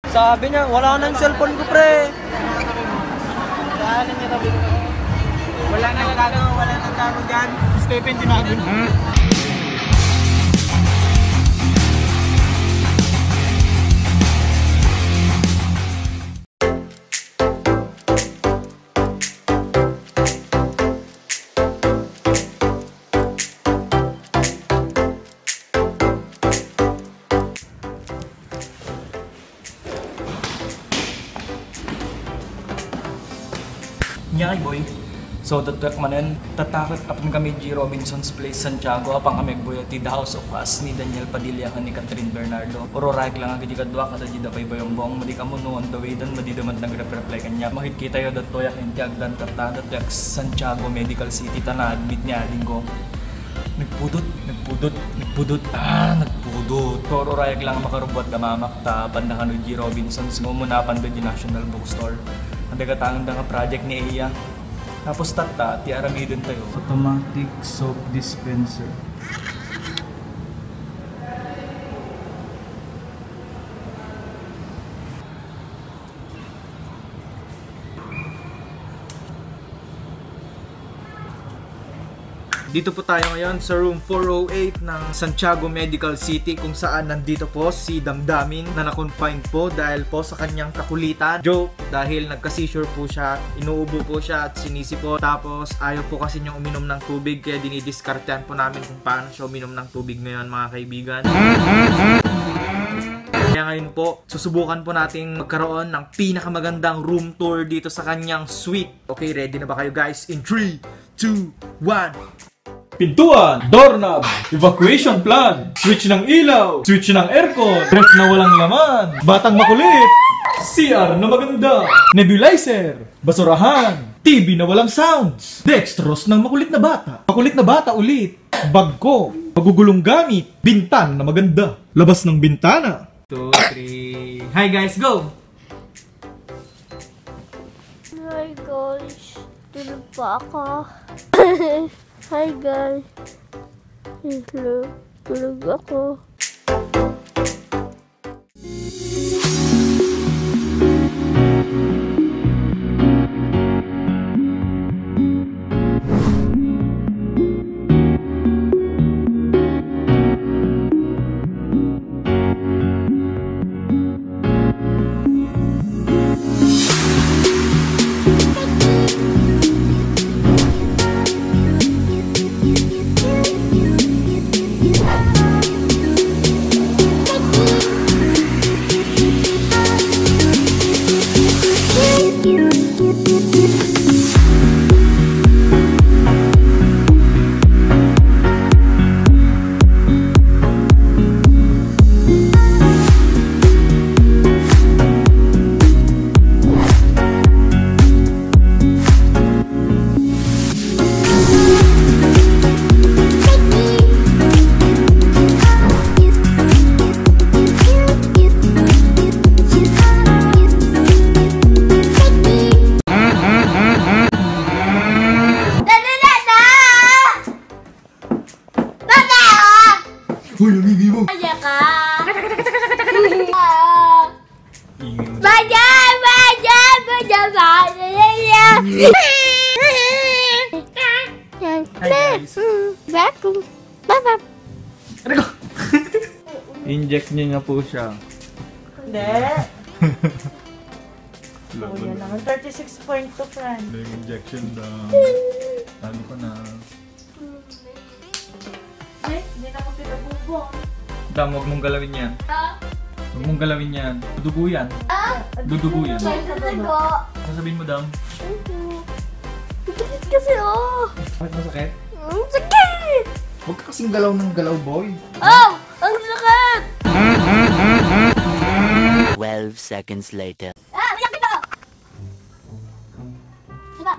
Sabi niya, wala na yung cellphone ko, pre. Wala na gagawin, wala nang gago dyan. Stephen, tinago na. Nyay boy. So tatakot apang kami G. Robinson's Place, Santiago, apang kami boy at the House of Us ni Daniel Padilla ni Catherine Bernardo. Ororag lang agad kadwa kada di dapay bayong bong madi kamo no on the way dan madi daman nagre-reply kanya. Mahit kita yo datto yak intiag dan tatada yak Santiago Medical City ta admit niya linggo. Nagpudot. Ororag lang makarubot da mamakta bandahan ni G. Robinson's ngumuna pando di National Bookstore. Ang dagatang nga project ni Iya. Tapos tata, ti aramidon tayo. Automatic soap dispenser. Dito po tayo ngayon sa room 408 ng Santiago Medical City kung saan nandito po si Damdamin na na-confine po dahil po sa kanyang kakulitan. Joke, dahil nagka-seizure po siya, inuubo po siya at sinisi po. Tapos ayaw po kasi niyang uminom ng tubig kaya dinidiskartehan po namin kung paano siya uminom ng tubig ngayon mga kaibigan. Kaya ngayon po, susubukan po nating magkaroon ng pinakamagandang room tour dito sa kanyang suite. Okay, ready na ba kayo guys? In 3, 2, 1... Pintuan, doorknob, evacuation plan, switch ng ilaw, switch ng aircon, ref na walang laman, batang makulit, CR na maganda, nebulizer, basurahan, TV na walang sounds, dextrose ng makulit na bata ulit, bag ko, magugulong gamit, bintan na maganda, labas ng bintana. 2, 3... Hi guys, go! Hi guys, tulog pa ako. Hi guys, tulog ako. Hoy, namigi mo! Kaya ka! Bajan! Hi guys! Ano ko? Inject niya nga po siya. Hindi. Oh, yan lang. 36.2 friend. Injection daw. Talo ka na. Ay, hindi na ako pinabubong. Dam, huwag mong galawin yan. Huwag mong galawin yan. Dudugo yan. Dudugo yan. Sasabihin mo, Dam. Sakit kasi Bakit masakit? sakit! Huwag ka kasing galaw ng galaw, boy. Oh! Ang sakit! 12 seconds later. Mayak dito! Diba?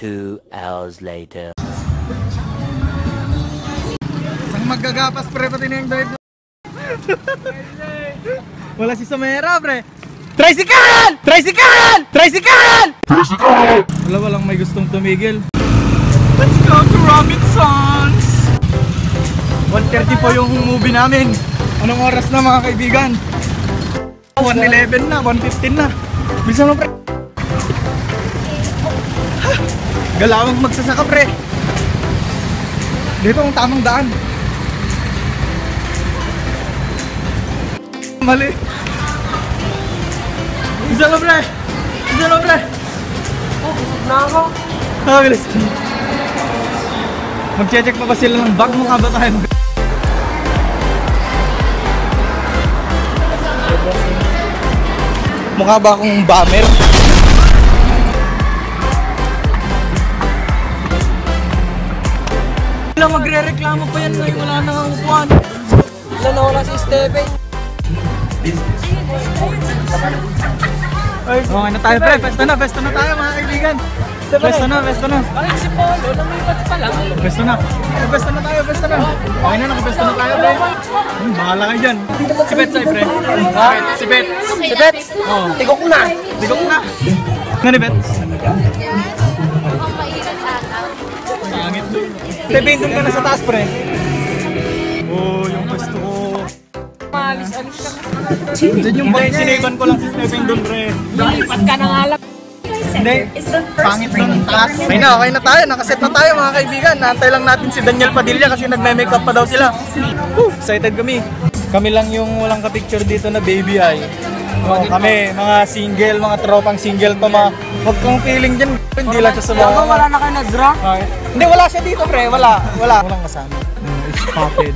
2 hours later. Ang magagapas pre, pati na yung drive. Wala si Samera pre. Tricycle! Tricycle! Tricycle! Tricycle! Walang may gustong tumigil. Let's go to Robinsons! 1:30 po yung movie namin. Anong oras na mga kaibigan? 1:11 na, 1:15 na. Bilisan mo pre. Galawang magsasaka pre. Dito ang tamang daan. Mali. Bisa lo pre. Bisa lo pre. Oh, na ako. Bilis. Mag-check pa ba sila ng bag mo kabataan? Mukha ba akong bomber? Wala magre-reklamo pa yan ngayon, wala nang upuan. Wala na wala si Steven. Okay na tayo pre, pesta na tayo mga kaibigan. Pesta na. Bakit si Polo? Lumipat pa lang. Pesta na tayo. Okay na, nakapesta na tayo pre. Bahala kayo dyan. Si Bet sa'yo pre. Si Bet. Oo. Tigok na. Nga ni Bet? Pangit doon. Tebin, doon ka na sa taas pre. Oh, yung pwesto ko. Alis ka. Diyan yung bag siniban ko lang si Stephen doon pre. Lumipat ka na nga lang. Hindi, pangit doon taas. Okay na tayo, nakaset na tayo mga kaibigan. Naantay lang natin si Daniel Padilla kasi nagme-makeup pa daw sila. Excited kami. Kami lang yung walang ka-picture dito na baby eye. Kami, mga single, mga tropang single pa mga. Huwag kang feeling dyan, hindi lang siya sa mga. Wala na kayo nag-draw? Hindi, wala siya dito pre, wala. Walang kasama. It's spotted.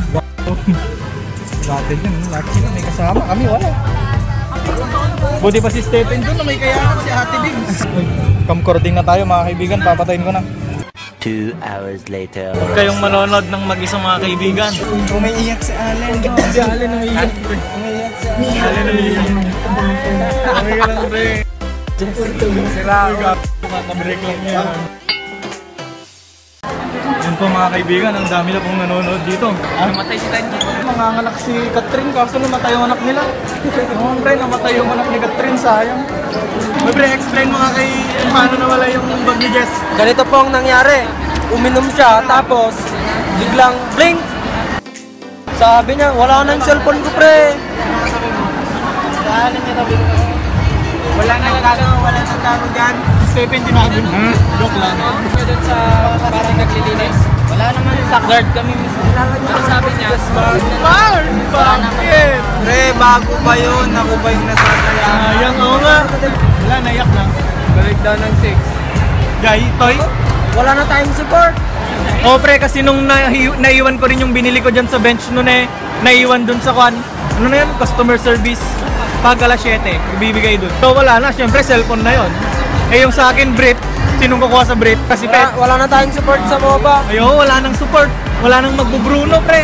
Spotted yun, lahat sila may kasama, kami wala. Buti pa si Stephen doon na may kayanan si Ate Bigs. Camcording na tayo mga kaibigan, papatayin ko na. 2 hours later. Huwag kayong manonood ng mag-isang mga kaibigan. Umiiyak si Allen. Si Allen umiiyak. Umiiyak si Allen. Umiiyak lang pre. Sira ako. Makabreak lang yan. Yun po mga kaibigan, ang dami na pong nanonood dito. Namatay si Daniel. Manganganak si Catherine kaso namatay yung anak nila. Oo pre, namatay yung anak ni Catherine, sayang. Pre, explain mo nga kay paano nawala yung bag ni Jess. Ganito po ang nangyari. Uminom siya, tapos biglang blink. Sabi niya, wala na yung cellphone ko pre. Wala na nagagawa, wala nang taro dyan. Stephen, tinago. Joke lang. Kaya doon sa parang naglilinis. Wala naman sa guard kami mismo. Ang sabi niya, Mark! Bakit? Pre, bago pa yun. Ako ba yung nasasaya? Sayang, oo nga. Wala, naiyak lang. balik daw ng 6. Gay, toy? Wala na tayong support. Oh pre, kasi nung naiwan ko rin yung binili ko dyan sa bench nun naiwan dun sa kwan. Ano na yun? Customer service. Pag alas 7, ibibigay dun. So wala na, syempre cellphone na yun. Eh yung sa akin brief, sinong kukuha sa brief? Kasi Wala na tayong support sa MOBA. ayo, wala nang support. Wala nang magbubruno pre.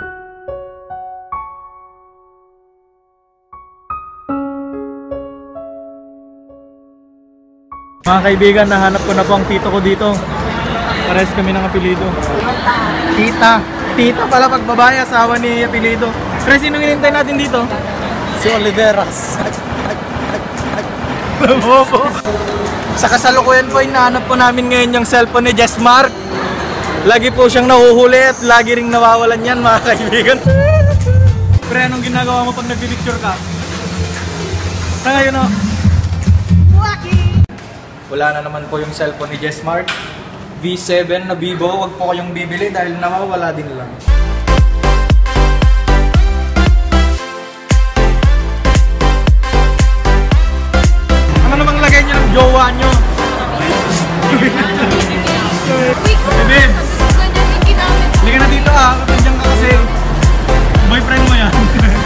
Mga kaibigan, nahanap ko na po ang tito ko dito. Pares kami ng apelido. Tita. Tita pala pag babae, asawa ni apelido. Pero sinong hinintay natin dito? Si Oliveras. Sa kasalukuyan po, hinahanap po namin ngayon yung cellphone ni Jess Mark. Lagi po siyang nahuhuli at lagi ring nawawalan yan mga kaibigan. Pre, anong ginagawa mo pag nagpipicture ka? Sa ngayon o? Wala na naman po yung cellphone ni Jess Mark. V7 na Vivo, wag po kayong bibili dahil nawawala din lang. Ano namang lagay niyo ng jowa niyo? Bebe, halika na dito ah, kapag ka kasi boyfriend mo yan.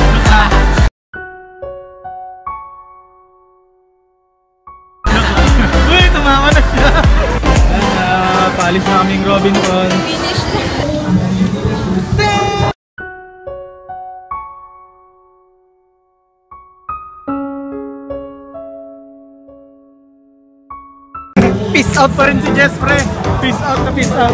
Uy, tumawa na siya. Paalis na kaming Robinson. Finish na. Peace out pa rin si Jess, pre. Peace out na peace out.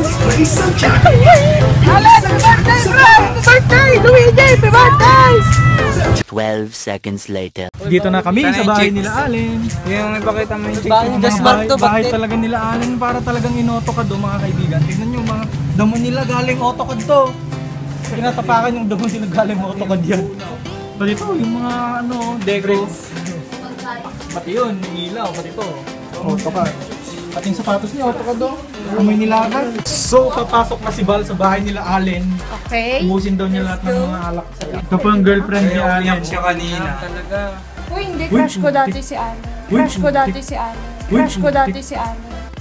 Alan, happy birthday, bro! Happy birthday! Luigi, happy birthday! 12 seconds later. Dito na kami sa bahay nila Allen. Yung ipakita mo yung chick. Bahay ni Desmar to, Bahay bakit? talaga nila Allen para talagang in-AutoCAD do mga kaibigan. Tingnan nyo mga damo nila galing AutoCAD to. Pinatapakan yung damo nila galing AutoCAD yan. Pati ito, yung mga ano, deco. Pati yun, yung ilaw, pati ito. AutoCAD. Pati yung sapatos niya, AutoCAD do. Amoy nilaga. So, papasok na si Val sa bahay nila Allen. Okay. Ubusin daw niya lahat ng mga alak sa'yo. Ito po ang girlfriend ni Allen. Siya kanina. Talaga. Uy, hindi. Crush ko dati si Alan. Crush ko dati si Alan. Crush ko dati si Alan.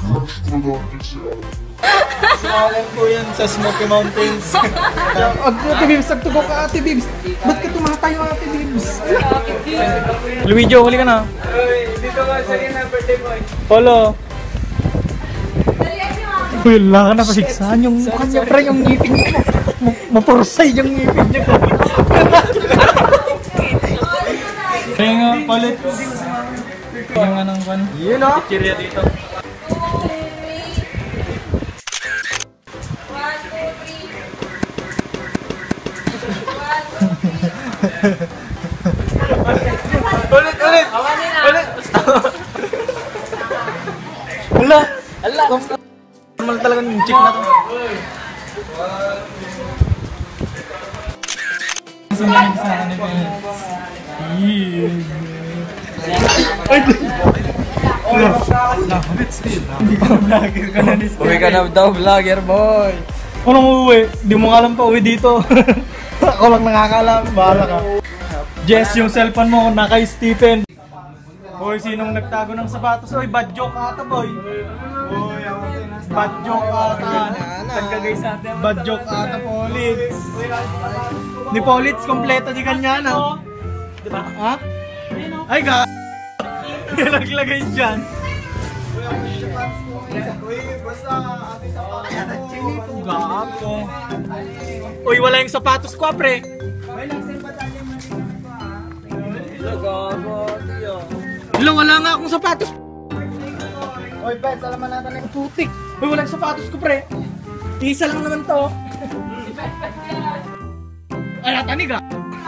Si Allen po yan sa Smoky Mountains. Ate Bibs, nagtugo ka Ate Bibs. Ba't ka tumatayo Ate Bibs? Luigi, huli ka na. Dito ka, sige na birthday boy. Polo. Uy, wala ka na pasigsahan yung kanya pre, yung ngipin niya. Mapursay yung ngipin niya. Kaya nga, palit. Kaya nga ng pan. Yun o. Chiria dito. Ulit, ulit. Ulit. Wala! Ala! Normal talaga yung chick na to. Sumayin sa akin ito. Hindi pa vlogger ka na ni Steve. Uwi ka na daw, vlogger boy. Anong uuwi? Di mo nga alam pa uwi dito. Ako lang nakakaalam. Bahala ka. Jess, yung cellphone mo na kay Stephen. Hoy, sinong nagtago ng sapatos? Hoy, bad joke ata, boy. Hoy, bad joke ata. Bad joke ata, Politz. Ni Politz, kompleto di kanya, no? Diba? Ha? Ay, ga... Naglagay dyan. Gapo. Uy, wala yung sapatos ko, pre. Wala, wala nga akong sapatos. Uy, Pets, alaman natin ang putik. Uy, wala yung sapatos ko, pre. Isa lang naman to. Ay, natanig ah.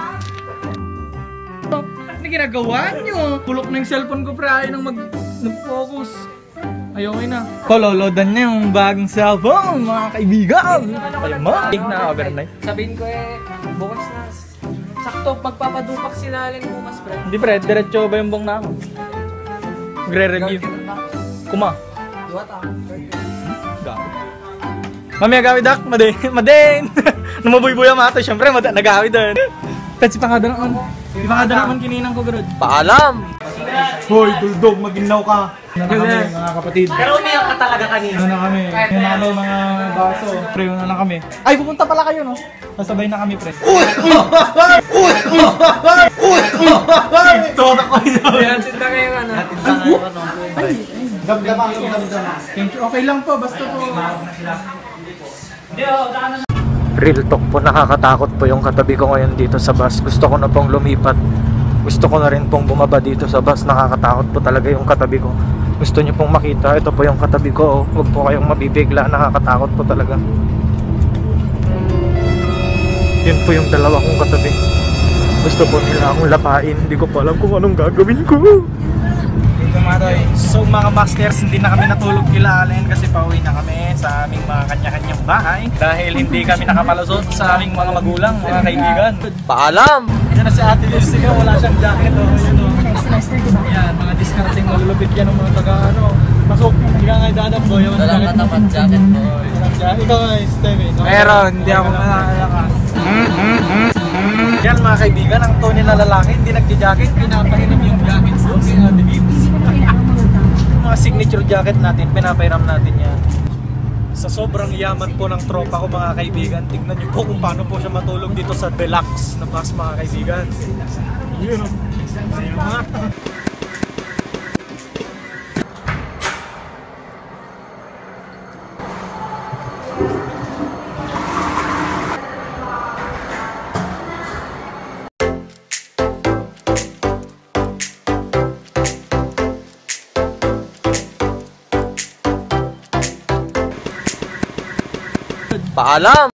Ano ginagawa nyo? Pulok na yung cellphone ko, pre. Ayaw nang mag-focus. Ayaw na. Kololodan na yung bagong cellphone, mga kaibigan. Ayaw mo. Na overnight. Sabihin ko bukas na. Sakto, magpapadupak si Nalen bukas, pre. Hindi, pre. Diretso ba yung bong na ako? Magre-review. Kuma. Duwata. Gabi. Mamaya gawi dak, madin! Namabuy-buy ang mato, syempre nagawi din. Kasi pangadaan. Di pangadaan kininang ko garod. Paalam! Hoy, duldog, maginaw ka. Ano na kami, mga kapatid. Pero umiyak ka talaga kanina. Ano na kami, yun na kami mga baso. Pre, yun na kami. Ay, pupunta pala kayo, no? Sasabay na kami, pre. Toto ko yun. Hatid na kayo ano. Gab-gabang. Thank you. Okay lang po, basta po. Real talk po, nakakatakot po yung katabi ko ngayon dito sa bus. Gusto ko na pong lumipat. Gusto ko na rin pong bumaba dito sa bus. Nakakatakot po talaga yung katabi ko. Gusto nyo pong makita, ito po yung katabi ko. Huwag po kayong mabibigla, nakakatakot po talaga. Yun po yung dalawa kong katabi. Gusto po nila akong lapain. Hindi ko pa alam kung anong gagawin ko. So mga masters, hindi na kami natulog kila Allen kasi pauwi na kami sa aming mga kanya-kanyang bahay dahil hindi kami nakapalusot sa aming mga magulang, mga kaibigan. Paalam! Yan na si Ate Lucy, wala siyang jacket. Yan, mga discarding malulupit yan ng mga taga-ano. Pasok, hindi ka nga dadap boy. Walang katapat jacket boy. Ikaw nga, Stevie. Meron, hindi ako malalakas. Yan mga kaibigan, ang to nila lalaki, hindi nagja-jacket, pinapahiram yung jacket doon kay Ate Bibs. Mga signature jacket natin, pinapahiram natin yan. Sa sobrang yaman po ng tropa ko mga kaibigan, tignan niyo po kung paano po siya matulog dito sa deluxe na bus mga kaibigan. Yun. Ayun. Paalam!